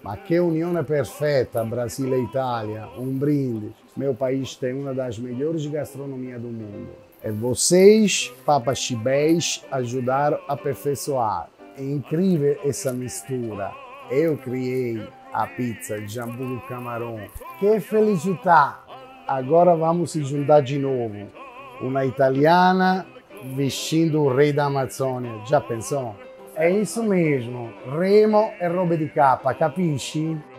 Ma che unione perfetta, Brasile e Itália, um brinde. Meu país tem uma das melhores gastronomias do mundo. E vocês, papas chibés, ajudaram a aperfeiçoar. É incrível essa mistura. Eu criei a pizza de jambu com camarão. Que felicidade! Agora vamos se juntar de novo. Uma italiana vestindo o rei da Amazônia. Já pensou? É isso mesmo. Remo e robe di capa, capisci?